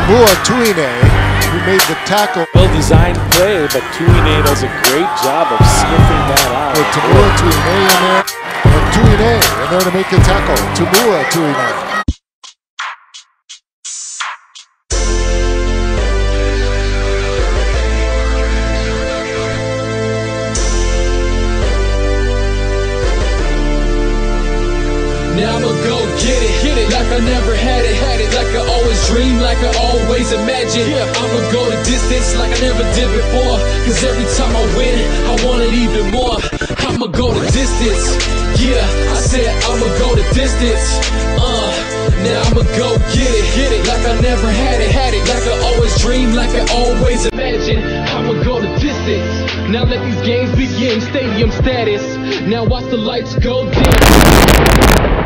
Mua Tuine, who made the tackle. Well-designed play, but Tuine does a great job of sniffing that out. With Tamua Tuine in there, and Tuine in there to make the tackle. Tamua Tuine. Now I'ma go get it, like I never had it, like I always dreamed, like I always imagined. I'ma go the distance like I never did before, cause every time I win, I want it even more. I'ma go the distance, yeah, I said I'ma go the distance. Now I'ma go get it, like I never had it, like I always dreamed, like I always imagined. I'ma go the distance. Now let these games begin, stadium status. Now watch the lights go dim.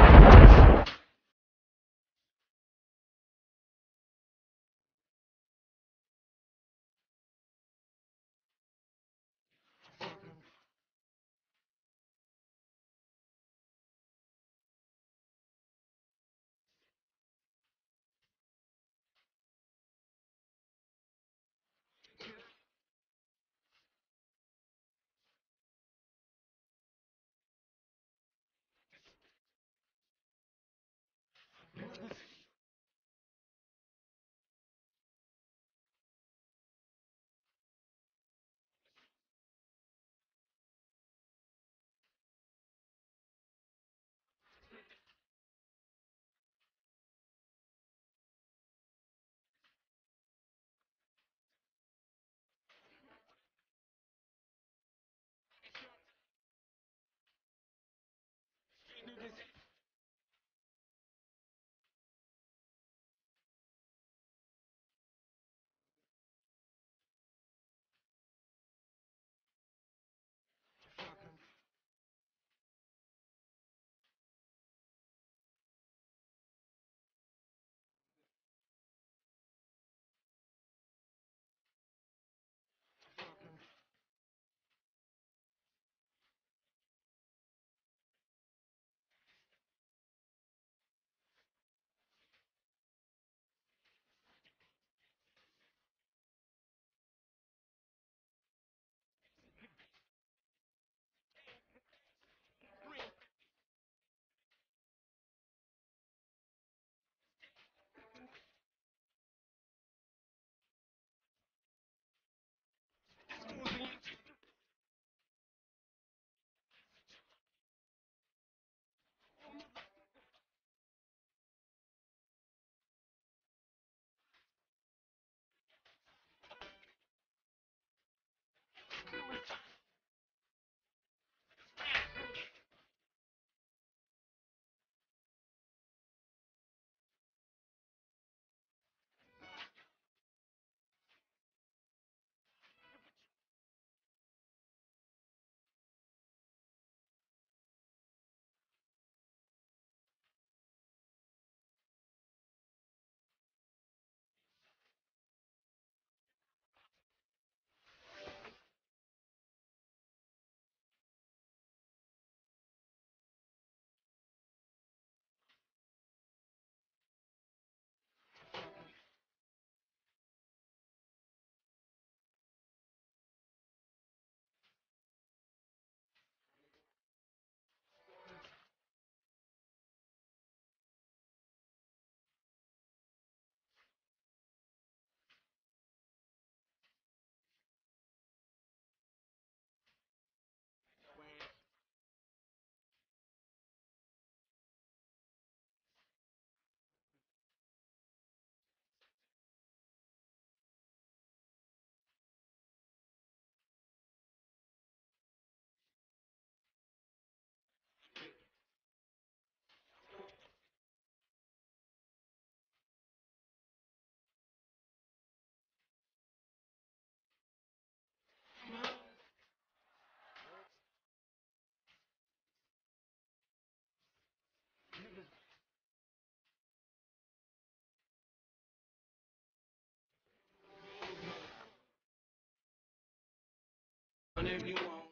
Whenever you want.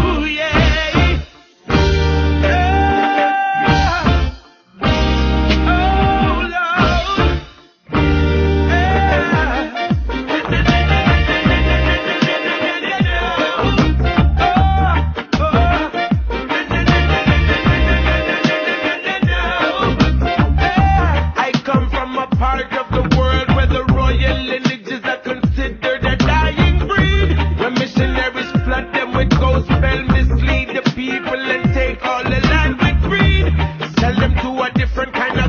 Ooh, yeah. make all the land with green. Tell them to a different kind of